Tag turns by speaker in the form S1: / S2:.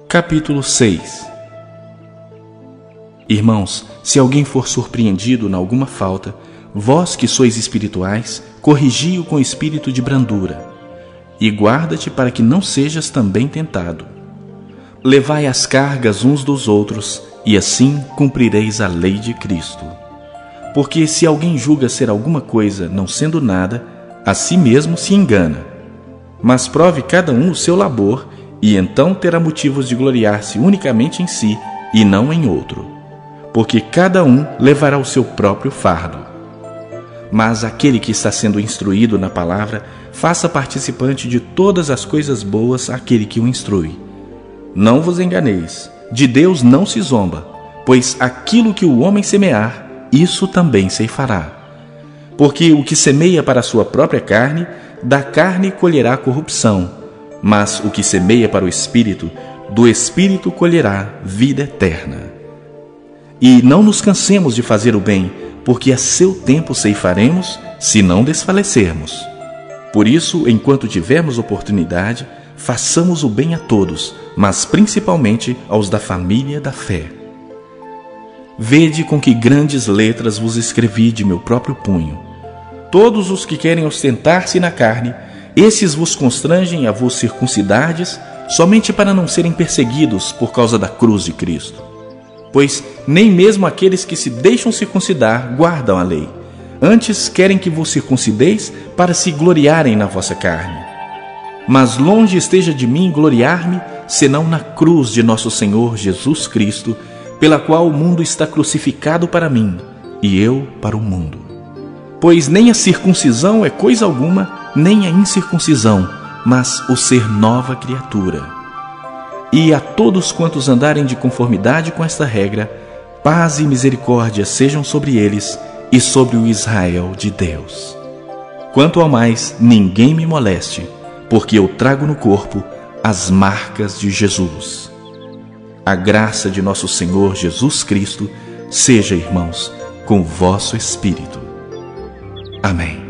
S1: Capítulo 6. Irmãos, se alguém for surpreendido em alguma falta, vós que sois espirituais, corrigi-o com espírito de brandura, e guarda-te para que não sejas também tentado. Levai as cargas uns dos outros, e assim cumprireis a lei de Cristo. Porque se alguém julga ser alguma coisa, não sendo nada, a si mesmo se engana. Mas prove cada um o seu labor, e então terá motivos de gloriar-se unicamente em si, e não em outro. Porque cada um levará o seu próprio fardo. Mas aquele que está sendo instruído na palavra, faça participante de todas as coisas boas aquele que o instrui. Não vos enganeis, de Deus não se zomba, pois aquilo que o homem semear, isso também ceifará. Porque o que semeia para a sua própria carne, da carne colherá corrupção, mas o que semeia para o Espírito, do Espírito colherá vida eterna. E não nos cansemos de fazer o bem, porque a seu tempo ceifaremos, se não desfalecermos. Por isso, enquanto tivermos oportunidade, façamos o bem a todos, mas principalmente aos da família da fé. Vede com que grandes letras vos escrevi de meu próprio punho. Todos os que querem ostentar-se na carne, esses vos constrangem a vos circuncidardes, somente para não serem perseguidos por causa da cruz de Cristo. Pois nem mesmo aqueles que se deixam circuncidar guardam a lei. Antes querem que vos circuncideis para se gloriarem na vossa carne. Mas longe esteja de mim gloriar-me, senão na cruz de nosso Senhor Jesus Cristo, pela qual o mundo está crucificado para mim, e eu para o mundo. Pois nem a circuncisão é coisa alguma, nem a incircuncisão, mas o ser nova criatura. E a todos quantos andarem de conformidade com esta regra, paz e misericórdia sejam sobre eles e sobre o Israel de Deus. Quanto ao mais, ninguém me moleste, porque eu trago no corpo as marcas de Jesus. A graça de nosso Senhor Jesus Cristo seja, irmãos, com o vosso espírito. Amém.